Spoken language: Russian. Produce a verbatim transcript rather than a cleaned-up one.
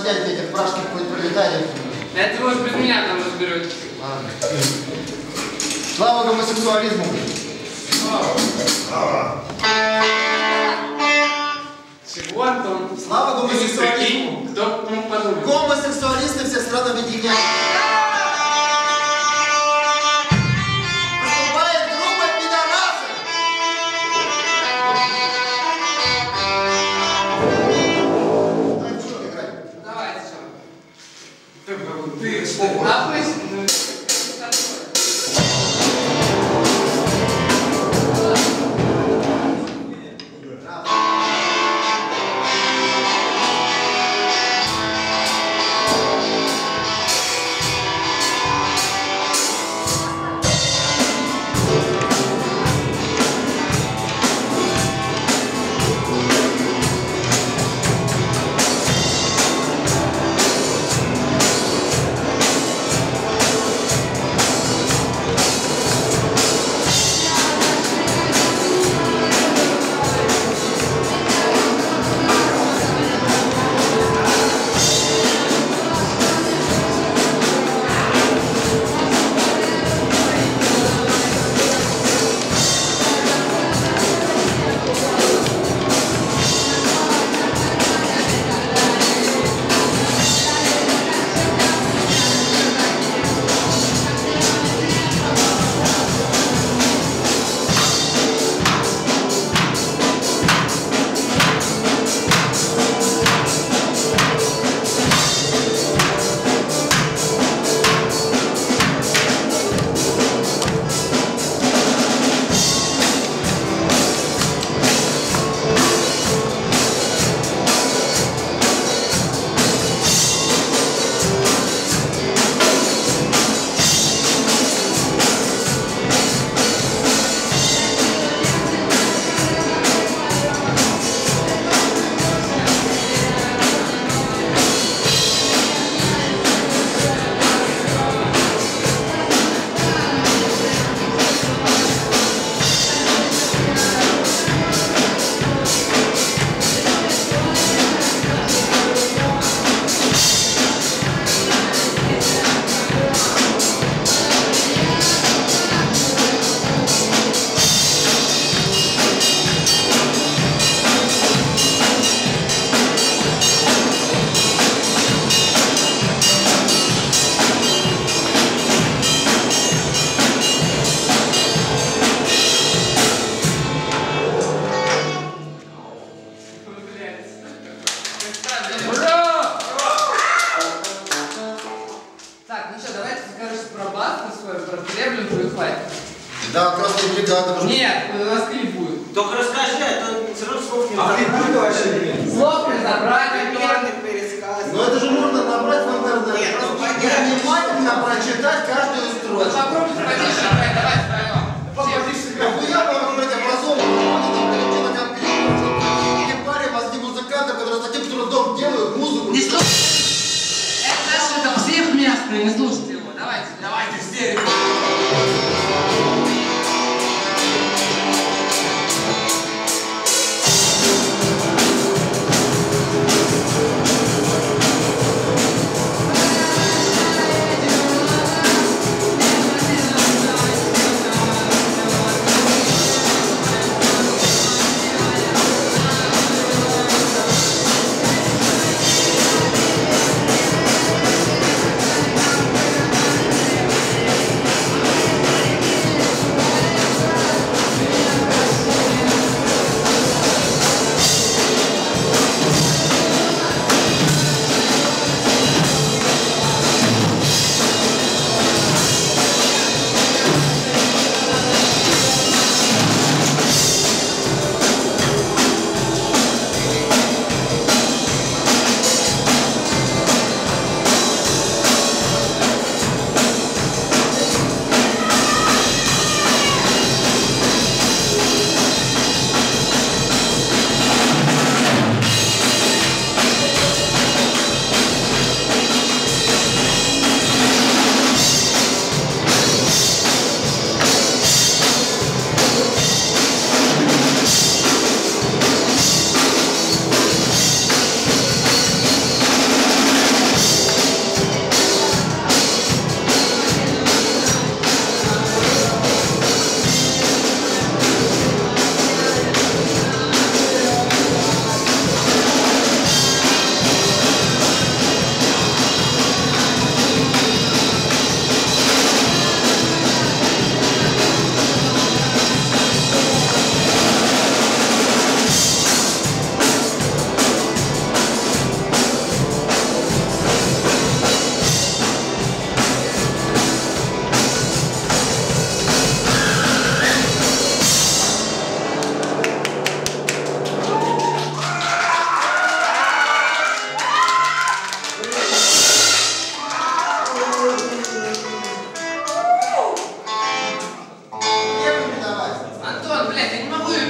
потянете этих прашки, будет пролетать. Это вы уж без меня там разберетесь. Ладно. Слава гомосексуализму. Слава. Чего, Антон? Слава гомосексуализму. Кто мог подумать? Гомосексуалисты всех стран объединяют. Наступает группа пидорасов. Давай, что играть? Давай, что? Ты, ты, что? Обычно. Да, красная бригада. Нет, у нас клип будет. Только расскажи, а то все равно слов не А клип будет вообще? Слов не забрать, Примерный пересказ. Но это же можно набрать в интернете. Нет, ну Просто понятно. внимательно прочитать каждую Вот строчку. попробуйте потише играть, давай втроем. Нахуя вам быть образованным? Они там прилетели на компьютер. Эти парни мозги музыкантов, которые с таким трудом делают музыку. Не слушайте. Это наш, это всех местный, не слушайте его. Давайте, давайте все. блядь, я не могу ее